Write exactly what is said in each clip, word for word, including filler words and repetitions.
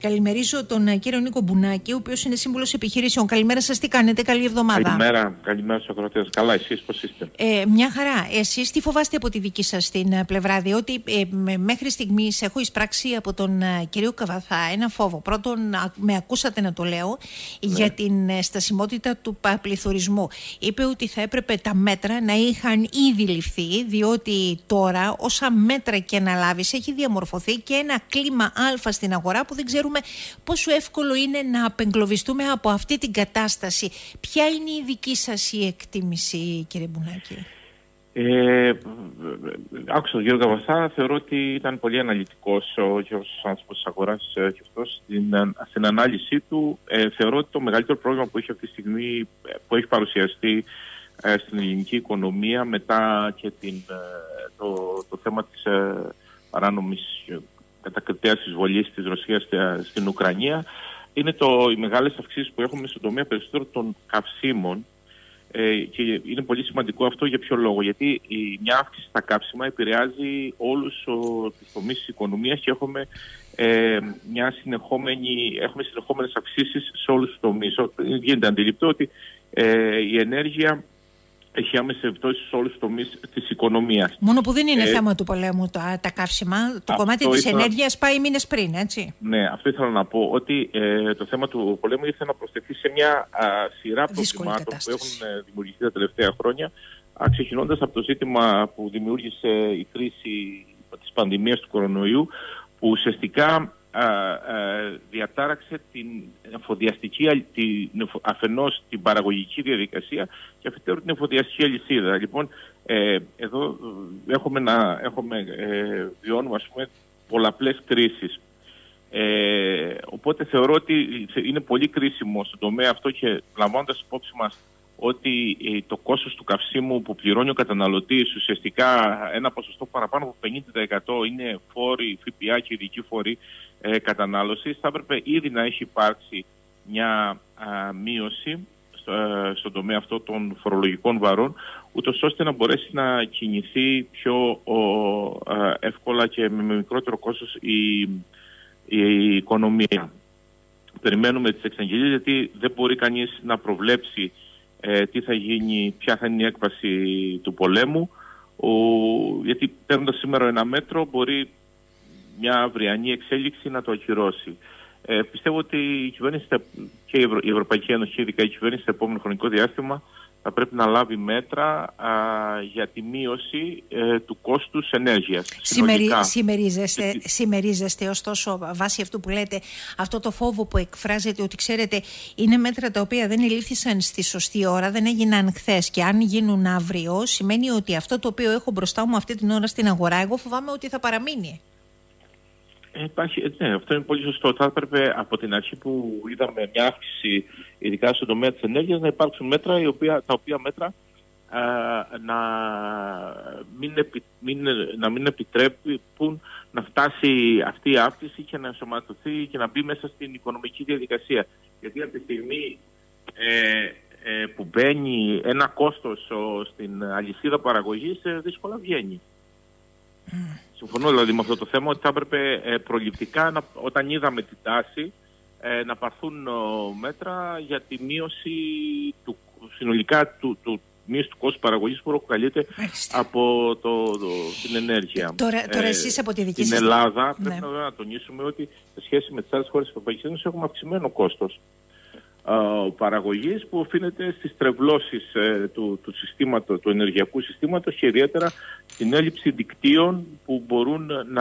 καλημερίζω τον κύριο Νίκο Μπουνάκη, ο οποίος είναι σύμβουλος επιχειρήσεων. Καλημέρα σας, τι κάνετε, καλή εβδομάδα. Καλημέρα, καλημέρα στους ακροατές. Καλά, εσείς πώς είστε? Ε, μια χαρά. Εσείς τι φοβάστε από τη δική σας την πλευρά, διότι ε, μέχρι στιγμής έχω εισπράξει από τον ε, κύριο Καβαθά ένα φόβο. Πρώτον, α, με ακούσατε να το λέω, ναι, για την ε, στασιμότητα του πληθωρισμού. Είπε ότι θα έπρεπε τα μέτρα να είχαν ήδη ληφθεί, διότι τώρα όσα μέτρα και να λάβεις έχει διαμορφωθεί και ένα κλίμα α στην αγορά που δεν ξέρουμε πόσο εύκολο είναι να απεγκλωβιστούμε από αυτή την κατάσταση. Ποια είναι η δική σας η εκτίμηση, κύριε Μπουνάκη? Ε, άκουσα τον κύριο Καβαθά, θεωρώ ότι ήταν πολύ αναλυτικός ο κύριος άνθρωπος της αγοράς και αυτός στην, στην ανάλυση του. Ε, θεωρώ ότι το μεγαλύτερο πρόβλημα που έχει αυτή τη στιγμή, που έχει παρουσιαστεί ε, στην ελληνική οικονομία μετά και την, ε, το, το θέμα της ε, παράνομης κατακριτέας εισβολής της Ρωσίας στην Ουκρανία, είναι το, οι μεγάλες αυξήσεις που έχουμε στον τομέα περισσότερο των καυσίμων. Ε, και είναι πολύ σημαντικό αυτό για ποιο λόγο? Γιατί η, μια αύξηση στα καύσιμα επηρεάζει όλους τους τομείς της οικονομίας και έχουμε, ε, μια συνεχόμενη, έχουμε συνεχόμενες αυξήσεις σε όλους τους τομείς. Γίνεται αντιληπτό ότι ε, η ενέργεια έχει άμεση επιπτώσει σε όλους τους τομείς της οικονομίας. Μόνο που δεν είναι ε, θέμα του πολέμου τα, τα καύσιμα. Το κομμάτι της ήθελα... ενέργειας πάει μήνες πριν, έτσι. Ναι, αυτό ήθελα να πω. Ότι ε, το θέμα του πολέμου ήθελα να προσθεθεί σε μια α, σειρά προβλημάτων που έχουν δημιουργηθεί τα τελευταία χρόνια, ξεκινώντας από το ζήτημα που δημιούργησε η κρίση της πανδημίας του κορονοϊού, που ουσιαστικά Α, α, διατάραξε την εφοδιαστική, την, αφενός την παραγωγική διαδικασία και αφετέρου την εφοδιαστική αλυσίδα. Λοιπόν, ε, εδώ έχουμε να έχουμε, ε, βιώνουμε ας πούμε πολλαπλές κρίσεις. Ε, οπότε θεωρώ ότι είναι πολύ κρίσιμο στον τομέα αυτό και λαμβάνοντας υπόψη μας ότι ε, το κόστος του καυσίμου που πληρώνει ο καταναλωτής, ουσιαστικά ένα ποσοστό παραπάνω από πενήντα τοις εκατό είναι φόροι, ΦΠΑ και ειδικοί φόροι ε, κατανάλωσης, θα έπρεπε ήδη να έχει υπάρξει μια α, μείωση στο, ε, στον τομέα αυτό των φορολογικών βαρών, ούτως ώστε να μπορέσει να κινηθεί πιο ο, ε, εύκολα και με μικρότερο κόστος η, η οικονομία. Περιμένουμε τις εξαγγελίες, γιατί δεν μπορεί κανείς να προβλέψει Ε, τι θα γίνει, ποια θα είναι η έκβαση του πολέμου, ο, γιατί παίρνοντας σήμερα ένα μέτρο μπορεί μια αυριανή εξέλιξη να το ακυρώσει. Ε, πιστεύω ότι η κυβέρνηση και η, Ευρω... η Ευρωπαϊκή Ένωση, ειδικά η κυβέρνηση στο επόμενο χρονικό διάστημα, θα πρέπει να λάβει μέτρα α, για τη μείωση ε, του κόστους ενέργειας. Σημερι, σημερίζεστε, και... σημερίζεστε ωστόσο βάσει αυτού που λέτε, αυτό το φόβο που εκφράζετε, ότι ξέρετε είναι μέτρα τα οποία δεν ελήφθησαν στη σωστή ώρα, δεν έγιναν χθες και αν γίνουν αύριο σημαίνει ότι αυτό το οποίο έχω μπροστά μου αυτή την ώρα στην αγορά, εγώ φοβάμαι ότι θα παραμείνει. Υπάρχει, ναι, αυτό είναι πολύ σωστό. Θα έπρεπε από την αρχή που είδαμε μια αύξηση, ειδικά στον τομέα της ενέργειας, να υπάρξουν μέτρα, οι οποία, τα οποία μέτρα α, να, μην επι, μην, να μην επιτρέπουν να φτάσει αυτή η αύξηση και να ενσωματωθεί και να μπει μέσα στην οικονομική διαδικασία. Γιατί από τη στιγμή ε, ε, που μπαίνει ένα κόστος ο, στην αλυσίδα παραγωγής, ε, δύσκολα βγαίνει. Mm. Συμφωνώ δηλαδή με αυτό το θέμα, ότι θα έπρεπε ε, προληπτικά, να, όταν είδαμε την τάση, ε, να πάρθουν ο, μέτρα για τη μείωση του, συνολικά του, του, μείωση του κόστου παραγωγής που προκαλείται από το, το, την ενέργεια. Τώρα, τώρα εσείς από τη δική στην σας... Ελλάδα ναι. πρέπει να, να τονίσουμε ότι σε σχέση με τις άλλες χώρες της Ευρωπαϊκής Ένωσης έχουμε αυξημένο κόστος Uh, παραγωγής που οφείλεται στις τρευλώσεις ε, του, του, συστήματος, του ενεργειακού συστήματος και ιδιαίτερα στην έλλειψη δικτύων που μπορούν να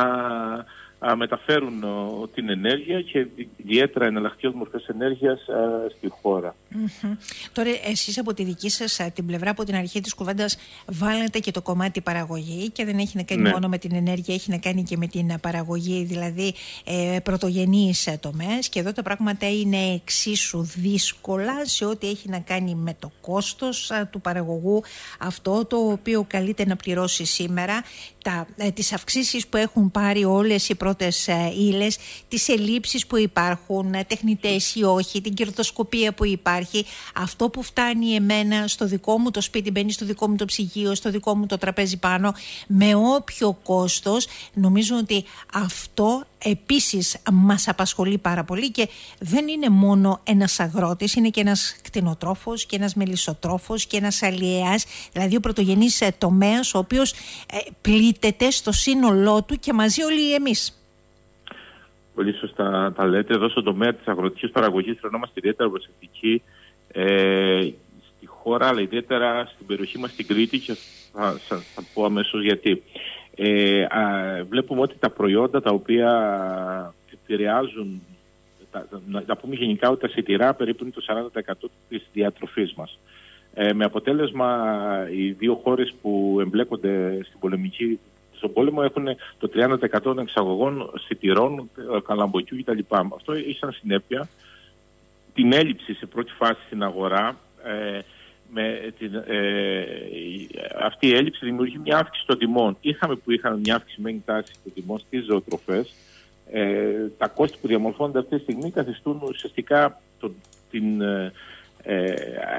α, μεταφέρουν ο, την ενέργεια και ιδιαίτερα εναλλακτικές μορφές ενέργειας α, στη χώρα. Mm-hmm. Τώρα εσείς από τη δική σας α, την πλευρά, από την αρχή της κουβέντας βάλετε και το κομμάτι παραγωγή και δεν έχει να κάνει ναι. μόνο με την ενέργεια, έχει να κάνει και με την παραγωγή, δηλαδή ε, πρωτογενείς τομές, και εδώ τα πράγματα είναι εξίσου δύσκολα σε ό,τι έχει να κάνει με το κόστος α, του παραγωγού, αυτό το οποίο καλείται να πληρώσει σήμερα, τα, ε, τις αυξήσεις που έχουν πάρει όλες οι πρώτες ε, ύλες, τις ελλείψεις που υπάρχουν, ε, τεχνητές ή όχι, την κερδοσκοπία που υπάρχει, αυτό που φτάνει εμένα στο δικό μου το σπίτι, μπαίνει στο δικό μου το ψυγείο, στο δικό μου το τραπέζι πάνω, με όποιο κόστος. Νομίζω ότι αυτό επίσης μας απασχολεί πάρα πολύ και δεν είναι μόνο ένας αγρότης, είναι και ένας κτηνοτρόφος και ένας μελισσοτρόφος και ένας αλλιέας, δηλαδή ο πρωτογενής τομέας ο οποίος πλήττεται στο σύνολό του και μαζί όλοι εμείς. Πολύ σωστά τα λέτε. Εδώ στον τομέα της αγροτικής παραγωγής φαινόμαστε ιδιαίτερα προσεκτικοί ε, στη χώρα, αλλά ιδιαίτερα στην περιοχή μας στην Κρήτη, και θα, θα, θα πω αμέσως γιατί. Ε, α, βλέπουμε ότι τα προϊόντα τα οποία επηρεάζουν, τα, να, να πούμε γενικά ότι τα σιτηρά περίπου είναι το σαράντα τοις εκατό της διατροφής μας. Ε, με αποτέλεσμα οι δύο χώρες που εμπλέκονται στην πολεμική, στον πόλεμο έχουν το τριάντα τοις εκατό των εξαγωγών σιτηρών, καλαμποκιού κτλ. Αυτό έχει σαν συνέπεια την έλλειψη σε πρώτη φάση στην αγορά. Ε, με την, ε, αυτή η έλλειψη δημιουργεί μια αύξηση των τιμών. Είχαμε που είχαμε μια αυξημένη τάση των τιμών στις ζωοτροφές. Ε, τα κόστη που διαμορφώνονται αυτή τη στιγμή καθιστούν ουσιαστικά το, την ε,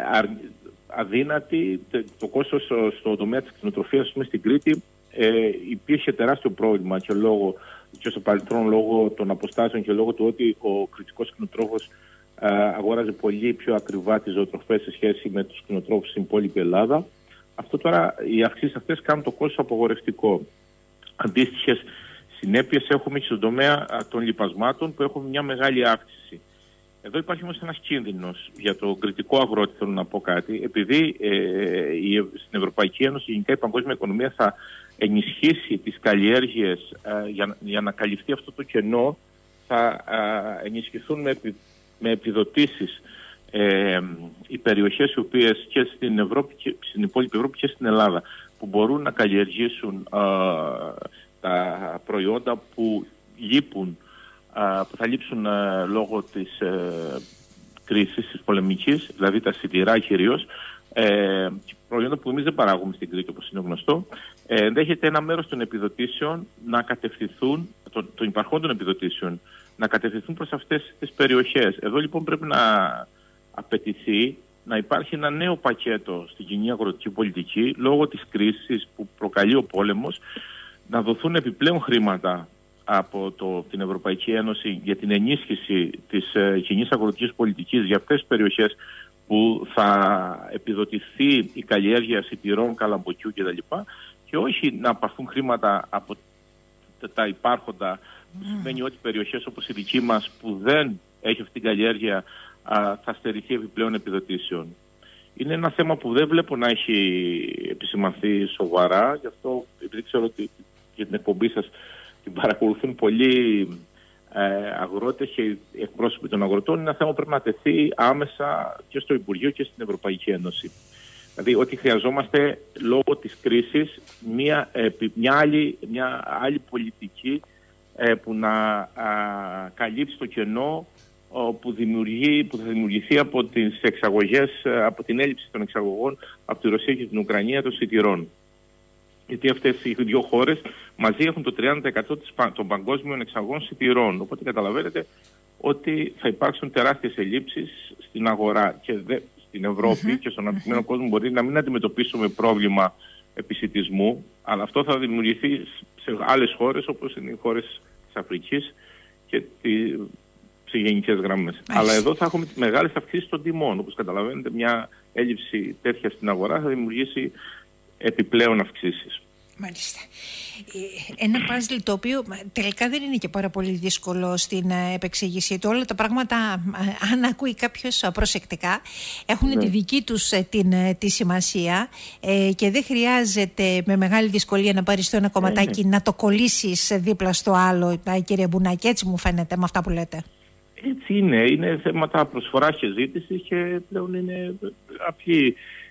αδύνατη. Το κόστος στο, στο τομέα της κτηνοτροφίας στην Κρήτη ε, υπήρχε τεράστιο πρόβλημα και, λόγω, και στο παρελθόν λόγω των αποστάσεων και λόγω του ότι ο κριτικός κτηνοτρόφος Uh, αγόραζε πολύ πιο ακριβά τις ζωοτροφές σε σχέση με τους κτηνοτρόφους στην υπόλοιπη Ελλάδα. Αυτό τώρα, οι αυξήσεις αυτές κάνουν το κόστος απογορευτικό. Αντίστοιχες συνέπειες έχουμε και στον τομέα uh, των λιπασμάτων, που έχουμε μια μεγάλη αύξηση. Εδώ υπάρχει όμως ένας κίνδυνος για το κριτικό αγρότη, θέλω να πω κάτι, επειδή ε, η, στην Ευρωπαϊκή Ένωση γενικά η παγκόσμια οικονομία θα ενισχύσει τις καλλιέργειες uh, για, για να καλυφθεί αυτό το κενό, θα uh, ενισχυθούν με με επιδοτήσεις ε, οι περιοχές οι οποίες και στην Ευρώπη και στην υπόλοιπη Ευρώπη και στην Ελλάδα, που μπορούν να καλλιεργήσουν ε, τα προϊόντα που λείπουν, ε, που θα λείψουν ε, λόγω της ε, κρίσης της πολεμικής, δηλαδή τα σιτηρά κυρίως, ε, προϊόντα που εμείς δεν παράγουμε στην Κρήτη, όπως είναι γνωστό. Ε, ενδέχεται ένα μέρος των επιδοτήσεων να κατευθυνθούν, των, των υπαρχόντων επιδοτήσεων, να κατευθυνθούν προς αυτές τις περιοχές. Εδώ λοιπόν πρέπει να απαιτηθεί να υπάρχει ένα νέο πακέτο στην κοινή αγροτική πολιτική, λόγω της κρίσης που προκαλεί ο πόλεμος, να δοθούν επιπλέον χρήματα από το, την Ευρωπαϊκή Ένωση για την ενίσχυση της ε, κοινής αγροτικής πολιτικής για αυτές τις περιοχές που θα επιδοτηθεί η καλλιέργεια σιτηρών, καλαμποκιού κτλ. Και όχι να πάρθουν χρήματα από τα υπάρχοντα, που mm. σημαίνει ότι περιοχές όπως η δική μας που δεν έχει αυτή την καλλιέργεια α, θα στερηθεί επιπλέον επιδοτήσεων. Είναι ένα θέμα που δεν βλέπω να έχει επισημανθεί σοβαρά, γι' αυτό επειδή ξέρω ότι για την εκπομπή σας την παρακολουθούν πολλοί ε, αγρότες και εκπρόσωποι των αγροτών, είναι ένα θέμα που πρέπει να τεθεί άμεσα και στο Υπουργείο και στην Ευρωπαϊκή Ένωση. Δηλαδή ότι χρειαζόμαστε λόγω της κρίσης μια, ε, μια, άλλη, μια άλλη πολιτική ε, που να α, καλύψει το κενό ο, που, δημιουργεί, που θα δημιουργηθεί από τις εξαγωγές, από την έλλειψη των εξαγωγών από τη Ρωσία και την Ουκρανία των σιτηρών. Γιατί αυτές οι δύο χώρες μαζί έχουν το τριάντα τοις εκατό των παγκόσμιων εξαγωγών σιτηρών. Οπότε καταλαβαίνετε ότι θα υπάρξουν τεράστιες ελλείψεις στην αγορά και δε, στην Ευρώπη mm-hmm. και στον αναπτυγμένο mm-hmm. κόσμο μπορεί να μην αντιμετωπίσουμε πρόβλημα επισιτισμού, αλλά αυτό θα δημιουργηθεί σε άλλες χώρες όπως είναι οι χώρες της Αφρικής και σε γενικές γραμμές. Άχι. Αλλά εδώ θα έχουμε μεγάλες αυξήσεις των τιμών. Όπως καταλαβαίνετε, μια έλλειψη τέτοια στην αγορά θα δημιουργήσει επιπλέον αυξήσεις. Μάλιστα. Ένα παζλ το οποίο τελικά δεν είναι και πάρα πολύ δύσκολο στην επεξήγησή του. Όλα τα πράγματα, αν ακούει κάποιος προσεκτικά, έχουν ναι. τη δική τους την, τη σημασία ε, και δεν χρειάζεται με μεγάλη δυσκολία να πάρεις το ένα κομματάκι ναι. να το κολλήσεις δίπλα στο άλλο, κύριε Μπουνάκη. Έτσι μου φαίνεται με αυτά που λέτε. Έτσι είναι. Είναι θέματα προσφοράς και ζήτησης και πλέον είναι απλή.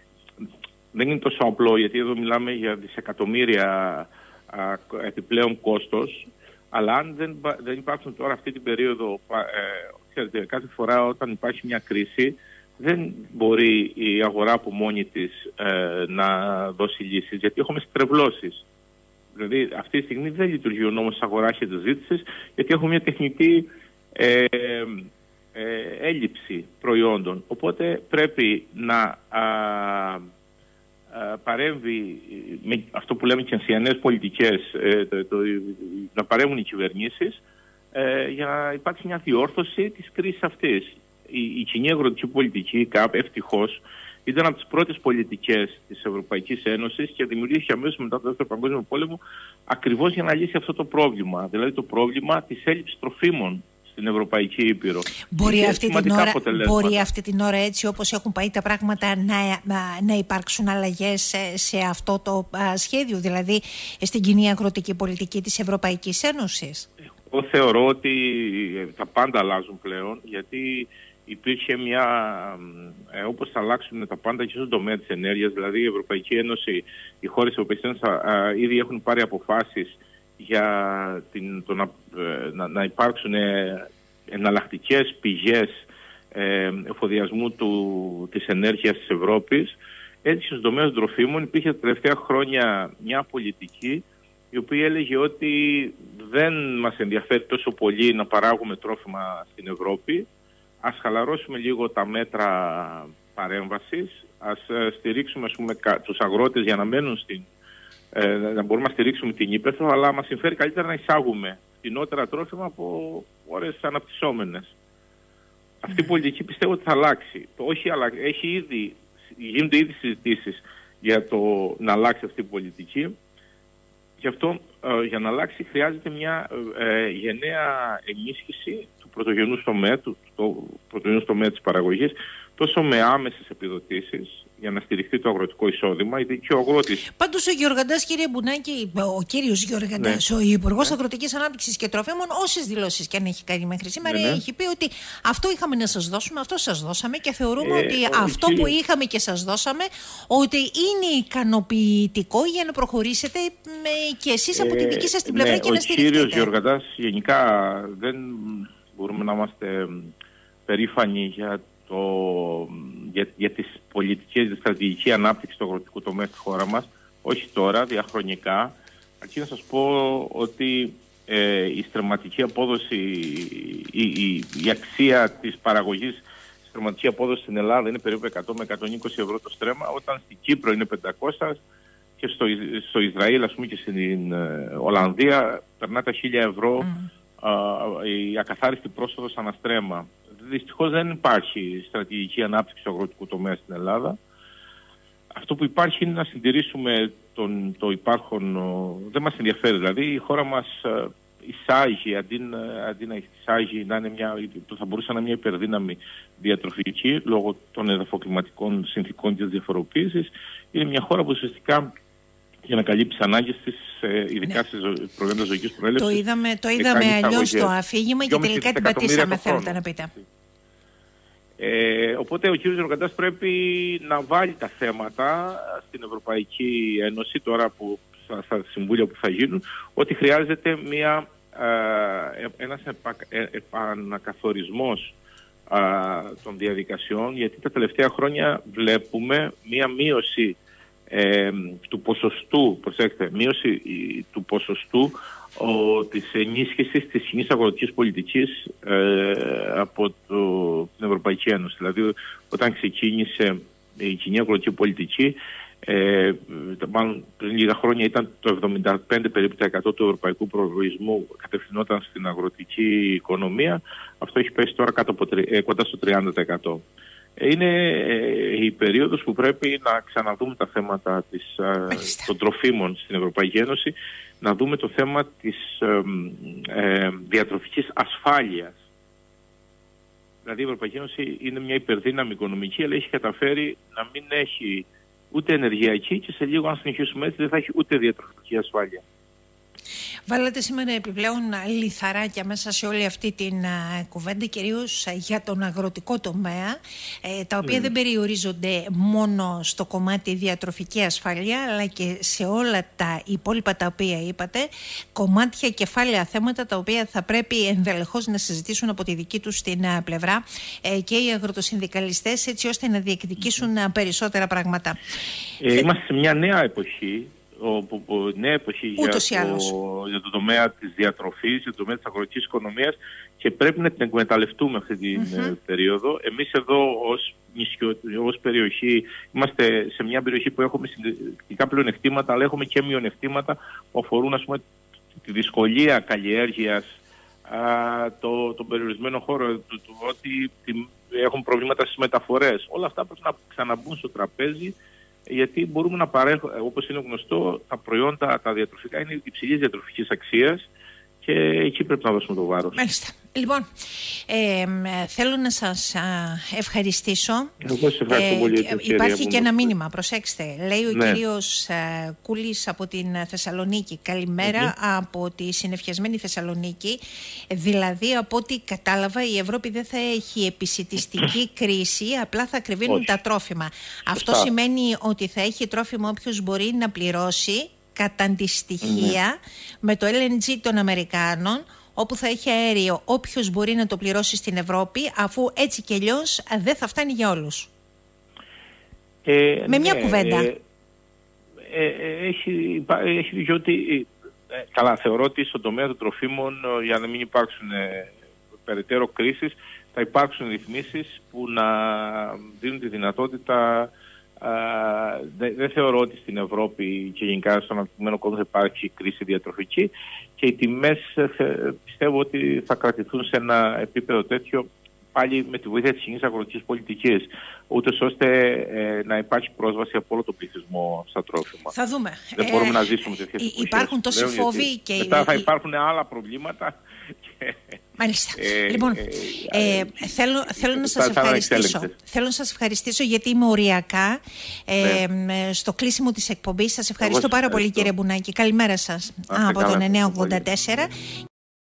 Δεν είναι τόσο απλό, γιατί εδώ μιλάμε για δισεκατομμύρια α, επιπλέον κόστος, αλλά αν δεν, δεν υπάρχουν τώρα αυτή την περίοδο, ε, ξέρετε, κάθε φορά όταν υπάρχει μια κρίση, δεν μπορεί η αγορά από μόνη της ε, να δώσει λύσεις, γιατί έχουμε στρεβλώσεις. Δηλαδή αυτή τη στιγμή δεν λειτουργεί ο νόμος της αγοράς και της ζήτησης, γιατί έχουμε μια τεχνητή ε, ε, έλλειψη προϊόντων. Οπότε πρέπει να... Α, παρέμβει με αυτό που λέμε και ενσιανές πολιτικές, ε, το, το, να παρέμβουν οι κυβερνήσεις ε, για να υπάρξει μια διόρθωση της κρίσης αυτής. Η, η κοινή αγροτική πολιτική, η ΚΑΠ, ευτυχώς, ήταν από τις πρώτες πολιτικές της Ευρωπαϊκής Ένωσης και δημιουργήθηκε αμέσως μετά το Δεύτερο Παγκόσμιο Πόλεμο ακριβώς για να λύσει αυτό το πρόβλημα. Δηλαδή το πρόβλημα της έλλειψης τροφίμων στην Ευρωπαϊκή Ήπειρο. Μπορεί αυτή, την ώρα, μπορεί αυτή την ώρα, έτσι όπως έχουν πάει τα πράγματα, να, να, να υπάρξουν αλλαγές σε, σε αυτό το α, σχέδιο, δηλαδή στην κοινή αγροτική πολιτική της Ευρωπαϊκής Ένωσης? Εγώ θεωρώ ότι τα πάντα αλλάζουν πλέον, γιατί υπήρχε μια, ε, όπως θα αλλάξουν τα πάντα και στον τομέα της ενέργειας, δηλαδή η Ευρωπαϊκή Ένωση, οι χώρες της Ευρωπαϊκής Ένωσης ήδη έχουν πάρει αποφάσεις για την, το να, ε, να, να υπάρξουν ε, εναλλακτικές πηγές ε, εφοδιασμού του, της ενέργειας της Ευρώπης. Έτσι στον τομέα των τροφίμων υπήρχε τα τελευταία χρόνια μια πολιτική η οποία έλεγε ότι δεν μας ενδιαφέρει τόσο πολύ να παράγουμε τρόφιμα στην Ευρώπη. Ας χαλαρώσουμε λίγο τα μέτρα παρέμβασης, ας στηρίξουμε, ας πούμε, τους αγρότες για να μένουν στην, ε, να μπορούμε να στηρίξουμε την ύπαιθρο, αλλά μας συμφέρει καλύτερα να εισάγουμε φθηνότερα τρόφιμα από χώρες αναπτυσσόμενες. Αυτή η πολιτική πιστεύω ότι θα αλλάξει. Το όχι, αλλά έχει ήδη, γίνονται ήδη συζητήσεις για το να αλλάξει αυτή η πολιτική. Γι' αυτό ε, για να αλλάξει χρειάζεται μια ε, γενναία ενίσχυση του πρωτογενούς τομέα, του, του πρωτογενούς τομέα της παραγωγής, τόσο με άμεσες επιδοτήσεις για να στηριχθεί το αγροτικό εισόδημα, γιατί και ο αγρότης. Πάντως ο Γεωργαντάς, κύριε Μπουνάκη, ο κύριος Γεωργαντάς, ναι, ο Υπουργός ναι. Αγροτικής Ανάπτυξης και Τροφίμων, όσες δηλώσεις και αν έχει κάνει μέχρι σήμερα, ναι, ναι. έχει πει ότι αυτό είχαμε να σας δώσουμε, αυτό σας δώσαμε και θεωρούμε ε, ότι ο, αυτό κύριε... που είχαμε και σας δώσαμε, ότι είναι ικανοποιητικό για να προχωρήσετε με, και εσείς από τη δική σας την πλευρά ε, ναι, και να στηριχτείτε. Ο κύριος Γεωργαντάς γενικά δεν μπορούμε να είμαστε περήφανοι για Το, για, για τις πολιτικές, τη στρατηγική ανάπτυξη του αγροτικού τομέα στη χώρα μας, όχι τώρα, διαχρονικά. Αρκεί να σας πω ότι ε, η στρεμματική απόδοση, η, η, η αξία της παραγωγής, η στρεμματική απόδοση στην Ελλάδα είναι περίπου εκατό με εκατόν είκοσι ευρώ το στρέμμα, όταν στην Κύπρο είναι πεντακόσια και στο, στο Ισραήλ, ας πούμε, και στην ε, Ολλανδία περνά τα χίλια ευρώ mm. ε, η ακαθάριστη πρόσοδος ανά στρέμμα. Δυστυχώς δεν υπάρχει στρατηγική ανάπτυξη του αγροτικού τομέα στην Ελλάδα. Αυτό που υπάρχει είναι να συντηρήσουμε τον, το υπάρχον. Δεν μας ενδιαφέρει. Δηλαδή η χώρα μας εισάγει, αντί, αντί να εισάγει, να είναι μια, θα μπορούσε να είναι μια υπερδύναμη διατροφική λόγω των εδαφοκλιματικών συνθήκων και της διαφοροποίησης. Είναι μια χώρα που ουσιαστικά για να καλύψει ανάγκες της, ειδικά ναι. στις προϊόντα ζωικής προέλευσης. Το είδαμε, το είδαμε αλλιώς στο αφήγημα και τελικά την πατήσαμε, θέλετε να πείτε. Ε, οπότε ο κύριος Γεωργαντάς πρέπει να βάλει τα θέματα στην Ευρωπαϊκή Ένωση, τώρα που στα συμβούλια που θα γίνουν, ότι χρειάζεται μια, ε, ένας επα, ε, επανακαθορισμός ε, των διαδικασιών, γιατί τα τελευταία χρόνια βλέπουμε μια μείωση Ε, του ποσοστού, προσέξτε, μείωση του ποσοστού ο, της ενίσχυσης της κοινής αγροτικής πολιτικής ε, από το, την Ευρωπαϊκή Ένωση. Δηλαδή, όταν ξεκίνησε η κοινή αγροτική πολιτική, ε, μάλλον πριν λίγα χρόνια ήταν το εβδομήντα πέντε περίπου τοις εκατό του ευρωπαϊκού προϋπολογισμού κατευθυνόταν στην αγροτική οικονομία. Αυτό έχει πέσει τώρα κάτω από, ε, κοντά στο τριάντα τοις εκατό. Είναι ε, η περίοδος που πρέπει να ξαναδούμε τα θέματα της, ε, των τροφίμων στην Ευρωπαϊκή Ένωση, να δούμε το θέμα της ε, ε, διατροφικής ασφάλειας. Δηλαδή η Ευρωπαϊκή Ένωση είναι μια υπερδύναμη οικονομική, αλλά έχει καταφέρει να μην έχει ούτε ενεργειακή και σε λίγο, αν συνεχίσουμε έτσι, δεν θα έχει ούτε διατροφική ασφάλεια. Βάλατε σήμερα επιπλέον λιθαράκια μέσα σε όλη αυτή την uh, κουβέντα, κυρίως uh, για τον αγροτικό τομέα, ε, τα οποία mm. δεν περιορίζονται μόνο στο κομμάτι διατροφική ασφάλεια, αλλά και σε όλα τα υπόλοιπα τα οποία είπατε, κομμάτια, κεφάλαια, θέματα τα οποία θα πρέπει ενδελεχώς να συζητήσουν από τη δική τους την uh, πλευρά ε, και οι αγροτοσυνδικαλιστές, έτσι ώστε να διεκδικήσουν uh, περισσότερα πράγματα. Ε, είμαστε σε μια νέα εποχή. Ο, ο, νέα εποχή για το, για το τομέα της διατροφής, για το τομέα της αγροτικής οικονομίας, και πρέπει να την εκμεταλλευτούμε αυτή την mm-hmm. περίοδο. Εμείς εδώ ως νησιό, ως περιοχή, είμαστε σε μια περιοχή που έχουμε συγκεκριτικά πλεονεκτήματα, αλλά έχουμε και μειονεκτήματα που αφορούν, ας πούμε, τη δυσκολία καλλιέργειας το, τον περιορισμένο χώρο, το, το, ότι έχουν προβλήματα στις μεταφορές. Όλα αυτά πρέπει να ξαναμπούν στο τραπέζι, γιατί μπορούμε να παρέχουμε, όπως είναι γνωστό, τα προϊόντα, τα διατροφικά είναι υψηλής διατροφικής αξίας και εκεί πρέπει να δώσουμε το βάρος. Μάλιστα. Λοιπόν, ε, θέλω να σας α, ευχαριστήσω. Εγώ σε ευχαριστώ ε, πολύ. Υπάρχει και ένα μήνυμα, προσέξτε. Λέει ο ναι. κύριος α, Κούλης από την Θεσσαλονίκη. Καλημέρα mm-hmm. από τη συννεφιασμένη Θεσσαλονίκη. Δηλαδή, από ό,τι κατάλαβα, η Ευρώπη δεν θα έχει επισιτιστική κρίση, απλά θα κρυβίνουν τα τρόφιμα. Αυτό σημαίνει ότι θα έχει τρόφιμα όποιος μπορεί να πληρώσει κατά τη στοιχεία mm-hmm. με το ελ εν τζι των Αμερικάνων, όπου θα έχει αέριο όποιος μπορεί να το πληρώσει στην Ευρώπη, αφού έτσι κι αλλιώς δεν θα φτάνει για όλους. Ε, με μια ναι, κουβέντα. Ε, ε, ε, έχει, έχει δίκιο ότι, ε, καλά, θεωρώ ότι στον τομέα των τροφίμων, για να μην υπάρξουν ε, περαιτέρω κρίσεις, θα υπάρξουν ρυθμίσεις που να δίνουν τη δυνατότητα. Δεν δε θεωρώ ότι στην Ευρώπη και γενικά στον αναπτυγμένο κόσμο θα υπάρχει κρίση διατροφική και οι τιμές πιστεύω ότι θα κρατηθούν σε ένα επίπεδο τέτοιο πάλι με τη βοήθεια της κοινής αγροτικής πολιτικής, ούτως ώστε ε, να υπάρχει πρόσβαση από όλο τον πληθυσμό στα τρόφιμα. Θα δούμε. Δεν ε, μπορούμε να ζήσουμε τέτοιες εποχές. Υπάρχουν τόσοι φόβοι και... Μετά θα υπάρχουν άλλα προβλήματα. Μάλιστα. Ε, λοιπόν, ε, ε, θέλω, θέλω, να σας ευχαριστήσω. θέλω να σας ευχαριστήσω γιατί είμαι οριακά ε, ναι. στο κλείσιμο της εκπομπής. Σας ευχαριστώ πάρα πολύ, κύριε Μπουνάκη. Καλημέρα σας. Α, από τον εννιακόσια ογδόντα τέσσερα